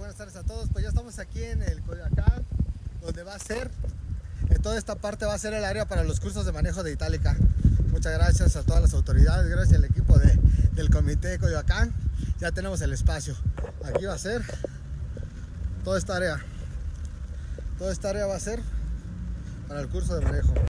buenas tardes a todos. Pues ya estamos aquí en el Coyoacán, donde va a ser, en toda esta parte va a ser el área para los cursos de manejo de Itálica. Muchas gracias a todas las autoridades, gracias al equipo del comité de Coyoacán. Ya tenemos el espacio. Aquí va a ser toda esta área. Toda esta área va a ser para el curso de manejo.